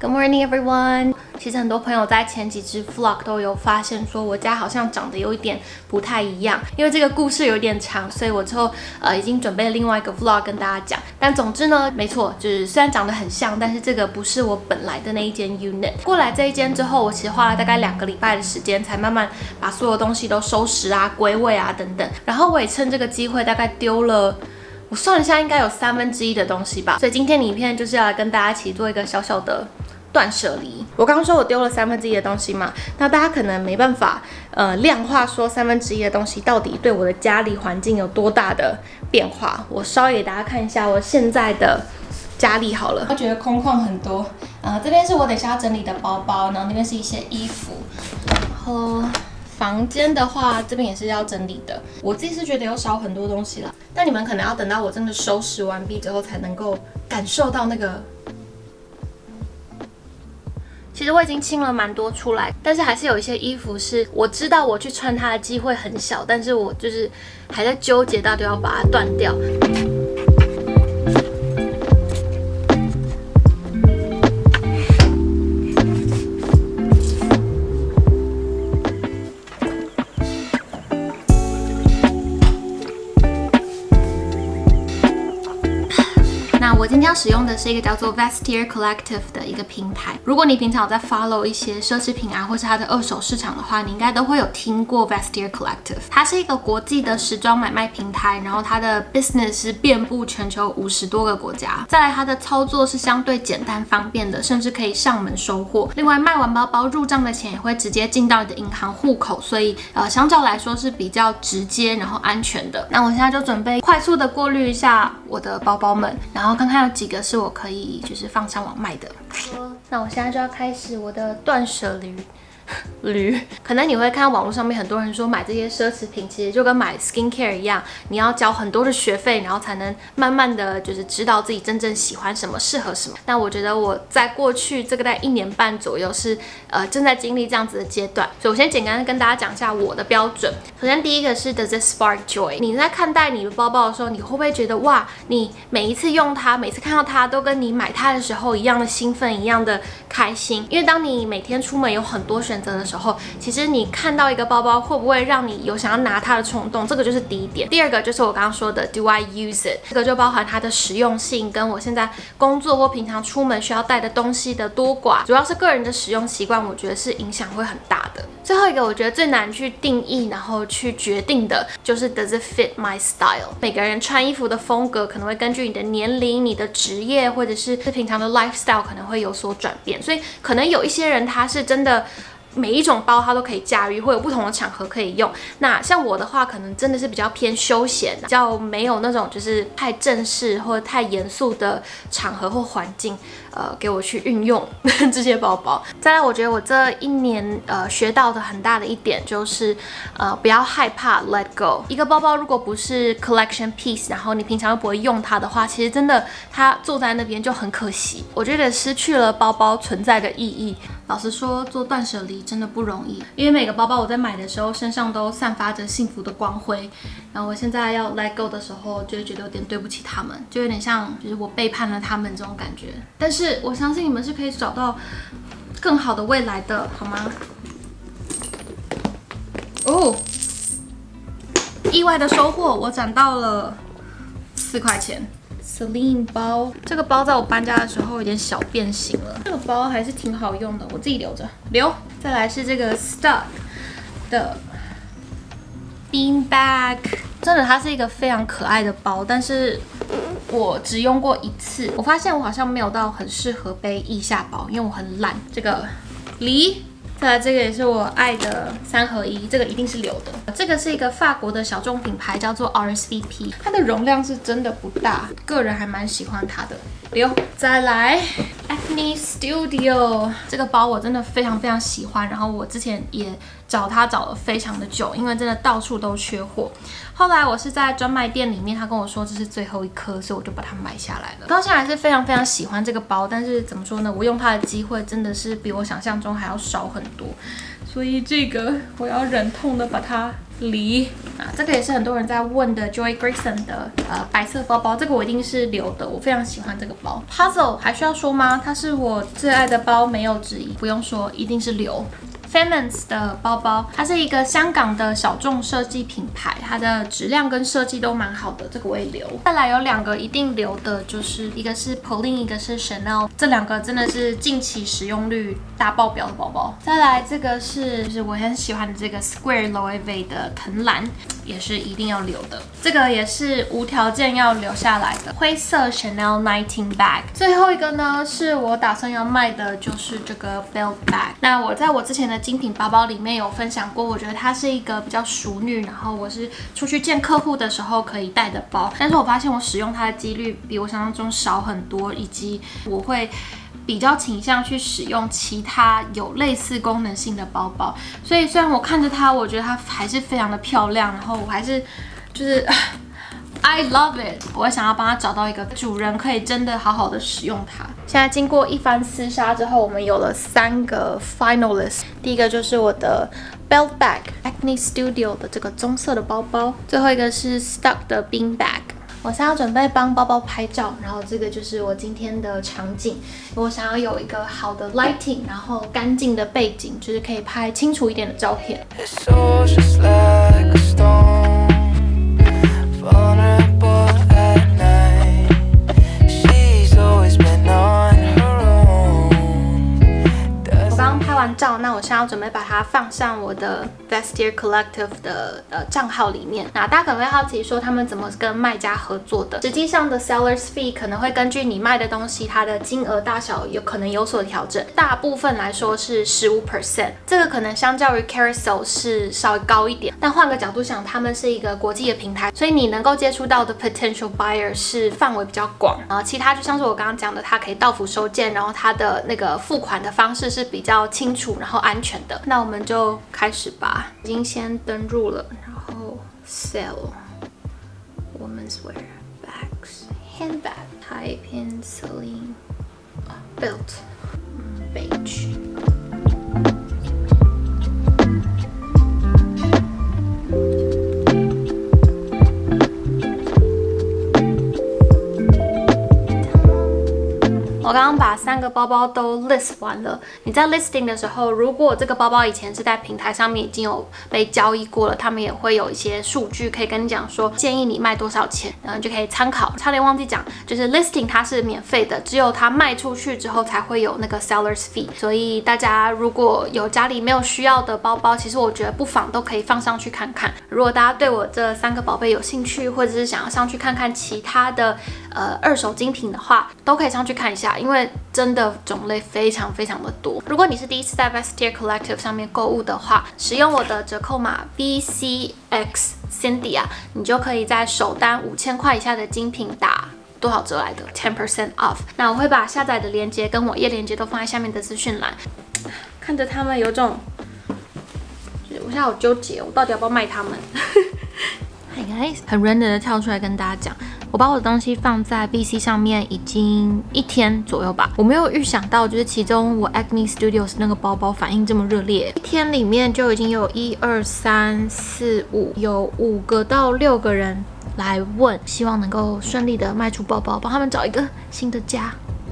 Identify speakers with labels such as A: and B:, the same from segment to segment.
A: Good morning, everyone. 其实很多朋友在前几支 vlog 都有发现说我家好像长得有一点不太一样，因为这个故事有点长，所以我之后已经准备了另外一个 vlog 跟大家讲。但总之呢，没错，就是虽然长得很像，但是这个不是我本来的那一间 unit。过来这一间之后，我其实花了大概2个礼拜的时间，才慢慢把所有东西都收拾啊、归位啊等等。然后我也趁这个机会，大概丢了。我算了一下，应该有1/3的东西吧。所以今天的影片就是要来跟大家一起做一个小小的断舍离。我刚刚说我丢了1/3的东西嘛，那大家可能没办法量化说1/3的东西到底对我的家里环境有多大的变化。我稍微给大家看一下我现在的家里好了，我觉得空旷很多。这边是我等一下要整理的包包，然后那边是一些衣服，然后。房间的话，这边也是要整理的。我自己是觉得有少很多东西啦，但你们可能要等到我真的收拾完毕之后，才能够感受到那个。其实我已经清了蛮多出来，但是还是有一些衣服是我知道我去穿它的机会很小，但是我就是还在纠结到底要把它断掉。我今天要使用的是一个叫做 Vestiaire Collective 的一个平台。如果你平常有在 follow 一些奢侈品啊，或是它的二手市场的话，你应该都会有听过 Vestiaire Collective。它是一个国际的时装买卖平台，然后它的 business 是遍布全球50多个国家。再来，它的操作是相对简单方便的，甚至可以上门收货。另外，卖完包包入账的钱也会直接进到你的银行户口，所以相较来说是比较直接然后安全的。那我现在就准备快速的过滤一下我的包包们，然后看看有几个是我可以就是放上网卖的。那我现在就要开始我的断舍离。可能你会看到网络上面很多人说买这些奢侈品其实就跟买 skincare 一样，你要交很多的学费，然后才能慢慢的就是知道自己真正喜欢什么，适合什么。但我觉得我在过去这个在1年半左右是正在经历这样子的阶段，所以我先简单的跟大家讲一下我的标准。首先第一个是 Does it spark joy？ 你在看待你的包包的时候，你会不会觉得哇，你每一次用它，每次看到它都跟你买它的时候一样的兴奋，一样的开心？因为当你每天出门有很多选择的时候，其实你看到一个包包会不会让你有想要拿它的冲动？这个就是第一点。第二个就是我刚刚说的 Do I use it？ 这个就包含它的实用性，跟我现在工作或平常出门需要带的东西的多寡，主要是个人的使用习惯，我觉得是影响会很大的。最后一个我觉得最难去定义，然后去决定的就是 Does it fit my style？ 每个人穿衣服的风格可能会根据你的年龄、你的职业或者是平常的 lifestyle 可能会有所转变，所以可能有一些人他是真的。每一种包它都可以驾驭，会有不同的场合可以用。那像我的话，可能真的是比较偏休闲，比较没有那种就是太正式或者太严肃的场合或环境，给我去运用这些包包。再来，我觉得我这1年学到的很大的一点就是，不要害怕 let go。一个包包如果不是 collection piece， 然后你平常又不会用它的话，其实真的它坐在那边就很可惜。我觉得失去了包包存在的意义。老实说，做断舍离真的不容易，因为每个包包我在买的时候身上都散发着幸福的光辉，然后我现在要 let go 的时候，就会觉得有点对不起他们，就有点像就是我背叛了他们这种感觉。但是我相信你们是可以找到更好的未来的，好吗？哦，意外的收获，我攒到了4块钱。Celine 包，这个包在我搬家的时候有点小变形了，这个包还是挺好用的，我自己留着。再来是这个 Stuck 的 Bean Bag， 真的它是一个非常可爱的包，但是我只用过1次，我发现我好像没有到很适合背腋下包，因为我很懒。这个梨。再来这个也是我爱的3合1，这个一定是留的。这个是一个法国的小众品牌，叫做 RSVP， 它的容量是真的不大，个人还蛮喜欢它的。再来 Acne Studio 这个包我真的非常非常喜欢，然后我之前也找它找了非常的久，因为真的到处都缺货。后来我是在专卖店里面，他跟我说这是最后一颗，所以我就把它买下来了。到现在还是非常非常喜欢这个包，但是怎么说呢，我用它的机会真的是比我想象中还要少很多。 所以这个我要忍痛的把它离。这个也是很多人在问的 Joy Grayson 的白色包包，这个我一定是留的，我非常喜欢这个包。Puzzle 还需要说吗？它是我最爱的包，没有之一，不用说，一定是留。Femens 的包包，它是一个香港的小众设计品牌，它的质量跟设计都蛮好的，这个我也留。再来有2个一定留的，就是一个是 Pauline， 一个是 Chanel， 这2个真的是近期使用率大爆表的包包。再来这个是我很喜欢的这个 Square Loewe 的藤蓝，也是一定要留的。这个也是无条件要留下来的灰色 Chanel 19 bag。最后一个呢，是我打算要卖的，就是这个 belt bag。那我在我之前的精品包包里面有分享过，我觉得它是一个比较淑女，然后我是出去见客户的时候可以带的包。但是我发现我使用它的几率比我想象中少很多，以及我会比较倾向去使用其他有类似功能性的包包。所以虽然我看着它，我觉得它还是非常的漂亮，然后我还是就是I love it， 我会想要帮它找到一个主人可以真的好好的使用它。现在经过一番厮杀之后，我们有了3个 finalists。第一个就是我的 belt bag Acne Studio 的这个棕色的包包，最后一个是 Stuck 的 bean bag。我现在要准备帮包包拍照，然后这个就是我今天的场景。我想要有一个好的 lighting， 然后干净的背景，就是可以拍清楚一点的照片。照，那我现在要准备把它放上我的 Vestiaire Collective 的账号里面。那大家可能会好奇说他们怎么跟卖家合作的？实际上的 Sellers Fee 可能会根据你卖的东西它的金额大小有可能有所调整，大部分来说是15%，这个可能相较于 Carousel 是稍微高一点。但换个角度想，他们是一个国际的平台，所以你能够接触到的 potential buyer 是范围比较广。然后其他就像是我刚刚讲的，它可以到府收件，然后它的那个付款的方式是比较清楚然后安全的。那我们就开始吧，已经先登入了，然后 sell women's wear bags handbag type in Celine belt beige。我刚刚把3个包包都 list 完了。你在 listing 的时候，如果这个包包以前是在平台上面已经有被交易过了，他们也会有一些数据可以跟你讲说建议你卖多少钱，然后就可以参考。差点忘记讲，就是 listing 它是免费的，只有它卖出去之后才会有那个 sellers fee。所以大家如果有家里没有需要的包包，其实我觉得不妨都可以放上去看看。如果大家对我这3个宝贝有兴趣，或者是想要上去看看其他的二手精品的话，都可以上去看一下。因为真的种类非常非常的多。如果你是第一次在 Vestiaire Collective 上面购物的话，使用我的折扣码 BCX Cynthia， 你就可以在首单5000块以下的精品打多少折来的 10% off。那我会把下载的链接跟网页链接都放在下面的资讯栏。看着他们有种，我现在好纠结，我到底要不要卖他们？Hi guys， 很 random 的跳出来跟大家讲，我把我的东西放在 BC 上面已经1天左右吧。我没有预想到，就是其中我 Acne Studios 那个包包反应这么热烈，1天里面就已经有1、2、3、4、5，有5个到6个人来问，希望能够顺利的卖出包包，帮他们找一个新的家。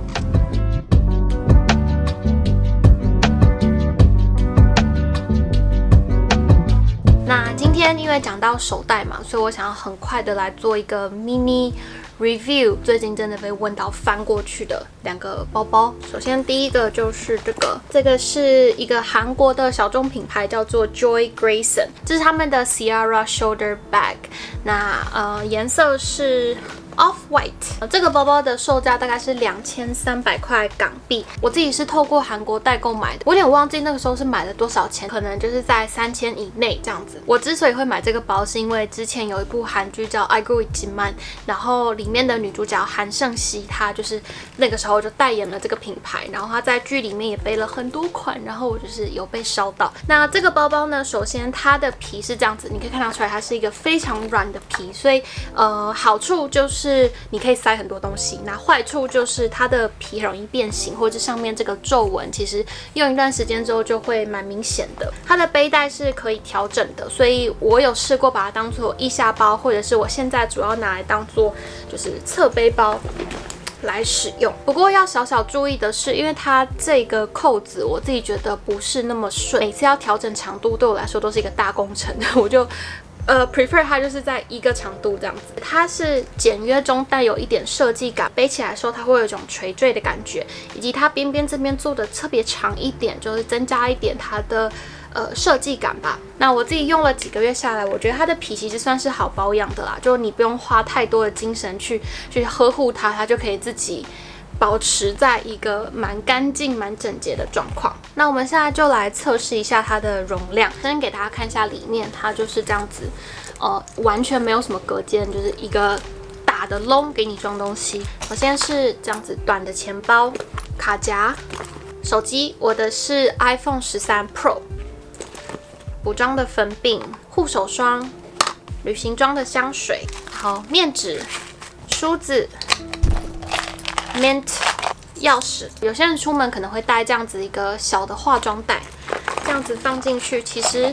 A: 那今天因为讲到手袋嘛，所以我想要很快的来做一个 mini review 最近真的被问到翻过去的2个包包。首先第一个就是这个是一个韩国的小众品牌，叫做 Joy Grayson， 这是他们的 Ciara Shoulder Bag。那颜色是Off-White， 这个包包的售价大概是2300块港币。我自己是透过韩国代购买的，我有点忘记那个时候是买了多少钱，可能就是在3000以内这样子。我之所以会买这个包，是因为之前有一部韩剧叫《I Grew Jiman》，然后里面的女主角韩胜熙，她就是那个时候就代言了这个品牌，然后她在剧里面也背了很多款，然后我就是有被烧到。那这个包包呢，首先它的皮是这样子，你可以看得出来它是一个非常软的皮，所以好处就是就是你可以塞很多东西，那坏处就是它的皮容易变形，或者上面这个皱纹，其实用一段时间之后就会蛮明显的。它的背带是可以调整的，所以我有试过把它当做腋下包，或者是我现在主要拿来当做就是侧背包来使用。不过要小小注意的是，因为它这个扣子我自己觉得不是那么顺，每次要调整长度对我来说都是一个大工程，我就prefer 它就是在一个长度这样子。它是简约中带有一点设计感，背起来的时候它会有一种垂坠的感觉，以及它边边这边做的特别长一点，就是增加一点它的设计感吧。那我自己用了几个月下来，我觉得它的皮其实算是好保养的啦，就你不用花太多的精神去呵护它，它就可以自己保持在一个蛮干净、蛮整洁的状况。那我们现在就来测试一下它的容量，先给大家看一下里面，它就是这样子，完全没有什么隔间，就是一个大的窿给你装东西。首先是这样子短的钱包、卡夹、手机，我的是 iPhone 13 Pro。补妆的粉饼、护手霜、旅行装的香水，好面纸、梳子、mint、钥匙。有些人出门可能会带这样子一个小的化妆袋，这样子放进去，其实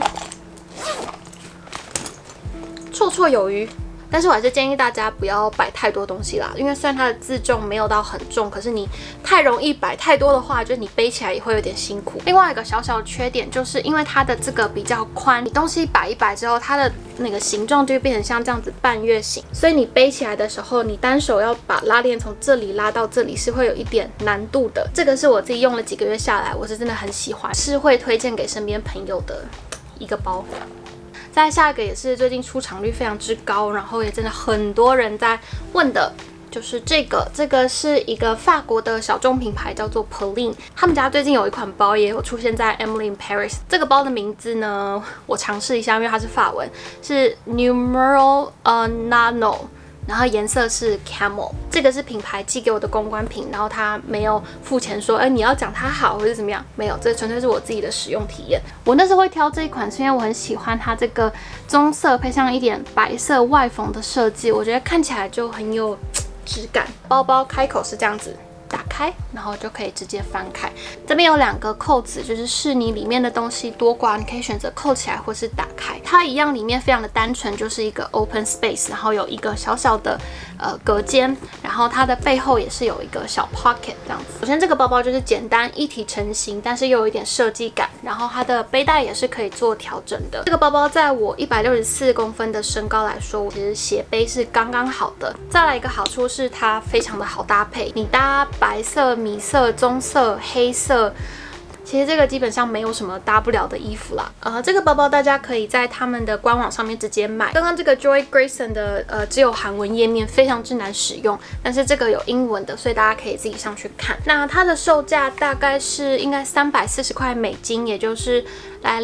A: 绰绰有余。但是我还是建议大家不要摆太多东西啦，因为虽然它的自重没有到很重，可是你太容易摆太多的话，就是你背起来也会有点辛苦。另外一个小小的缺点就是因为它的这个比较宽，你东西摆一摆之后，它的那个形状就会变成像这样子半月形，所以你背起来的时候，你单手要把拉链从这里拉到这里是会有一点难度的。这个是我自己用了几个月下来，我是真的很喜欢，是会推荐给身边朋友的一个包。再下一个也是最近出场率非常之高，然后也真的很多人在问的，就是这个是一个法国的小众品牌，叫做 Pauline。他们家最近有一款包也有出现在 Emily in Paris。这个包的名字呢，我尝试一下，因为它是法文，是 Numéro Nano。然后颜色是 Camel， 这个是品牌寄给我的公关品，然后他没有付钱说，你要讲它好或者怎么样，没有，这纯粹是我自己的使用体验。我那时候会挑这一款，是因为我很喜欢它这个棕色配上一点白色外缝的设计，我觉得看起来就很有质感。包包开口是这样子。打开，然后就可以直接翻开。这边有2个扣子，就是视你里面的东西多寡，你可以选择扣起来或是打开。它一样里面非常的单纯，就是一个 open space， 然后有一个小小的隔间，然后它的背后也是有一个小 pocket 这样子。首先这个包包就是简单一体成型，但是又有一点设计感，然后它的背带也是可以做调整的。这个包包在我164公分的身高来说，其实斜背是刚刚好的。再来一个好处是它非常的好搭配，你搭白色、米色、棕色、黑色，其实这个基本上没有什么搭不了的衣服啦。这个包包大家可以在他们的官网上面直接买。刚刚这个 Joy Grayson 的只有韩文页面，非常之难使用，但是这个有英文的，所以大家可以自己上去看。那它的售价大概是应该340块美金，也就是来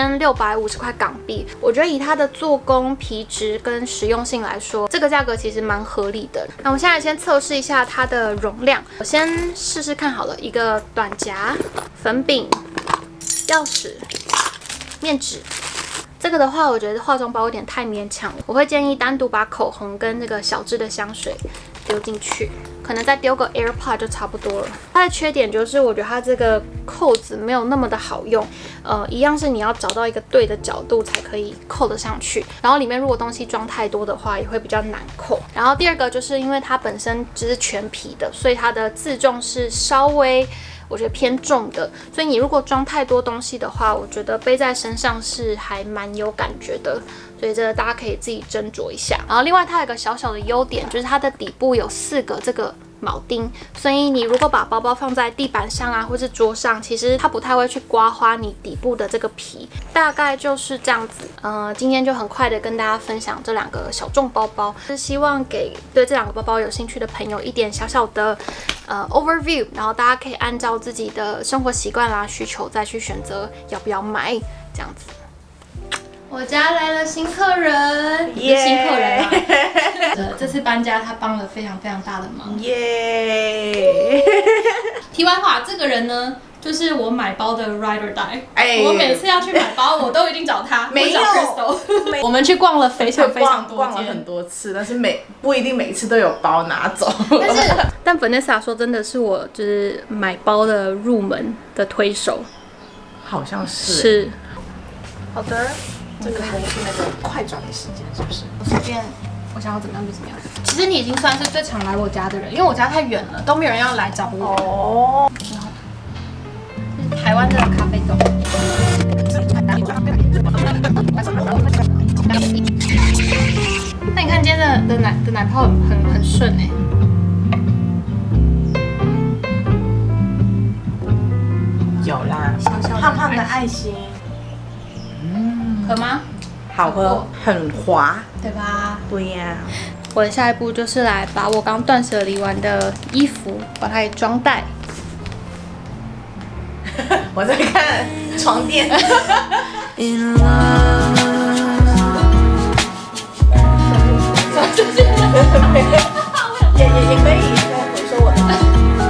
A: 2650块港币。我觉得以它的做工、皮质跟实用性来说，这个价格其实蛮合理的。那我们现在先测试一下它的容量，我先试试看好了，一个短夹、粉饼、钥匙、面纸。这个的话，我觉得化妆包有点太勉强了，我会建议单独把口红跟那个小支的香水丢进去，可能再丢个 AirPod 就差不多了。它的缺点就是，我觉得它这个扣子没有那么的好用，一样是你要找到一个对的角度才可以扣得上去。然后里面如果东西装太多的话，也会比较难扣。然后第二个就是因为它本身只是全皮的，所以它的自重是稍微我觉得偏重的，所以你如果装太多东西的话，我觉得背在身上是还蛮有感觉的，所以这个大家可以自己斟酌一下。然后另外它有一个小小的优点，就是它的底部有4个这个铆钉，所以你如果把包包放在地板上啊，或是桌上，其实它不太会去刮花你底部的这个皮。大概就是这样子。今天就很快的跟大家分享这2个小众包包，是希望给对这2个包包有兴趣的朋友一点小小的overview， 然后大家可以按照自己的生活习惯啦、需求再去选择要不要买这样子。 我家来了新客人，也是新客人啊！这次搬家他帮了非常大的忙。耶！题外话，这个人呢，就是我买包的 ride or die。我每次要去买包，我都一定找他，没有 Crystal。我们去逛了非常多间，
B: 逛了很多次，但是不一定每次都有包拿走。
A: 但 Vanessa 说真的是我就是买包的入门的推手，
B: 好像是。
A: 是。
B: 好的。这个还是那个快转的时间，是不是？
A: 我随便，我想要怎么样就怎么样。其实你已经算是最常来我家的人，因为我家太远了，都没有人要来找我。哦。这是台湾的咖啡豆。那你看今天的奶泡很顺哎。
B: 有啦，胖胖的爱心。
A: 喝吗？
B: 好喝，很滑，
A: 对吧？
B: 对呀。
A: 我的下一步就是来把我刚断舍离完的衣服，把它给装袋。
B: 我在看床垫。也可以回收我的。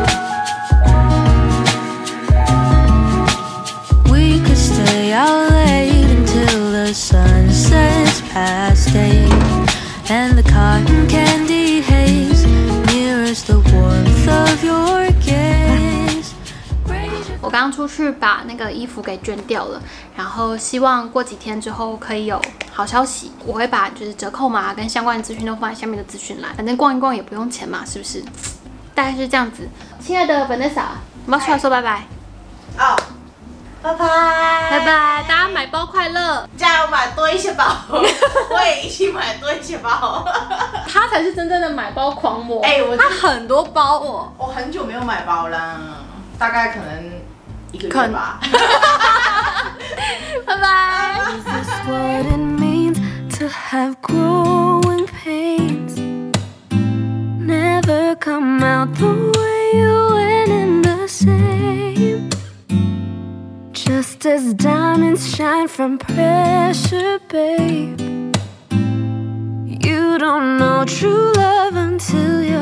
C: Sunsets past 8 and the cotton candy haze mirrors the warmth of your gaze.
A: 我刚出去把那个衣服给捐掉了，然后希望过几天之后可以有好消息。我会把就是折扣码跟相关的资讯都放在下面的资讯栏，反正逛一逛也不用钱嘛，是不是？大概是这样子。亲爱的 Vanessa， 我们要出来说拜拜。
B: 哦。拜拜，
A: 拜拜！大家买包快乐，
B: 加油买多一些包，我也一起买多一些包。
A: 他才是真正的买包狂魔。
B: 他
A: 很多包哦。
B: 我很久没有买包啦，大概可能1个月吧。
A: 拜拜。
C: Is this what it means to have growing pains? Never come out the way you went in the same. Just as diamonds shine from pressure, babe. You don't know true love until you're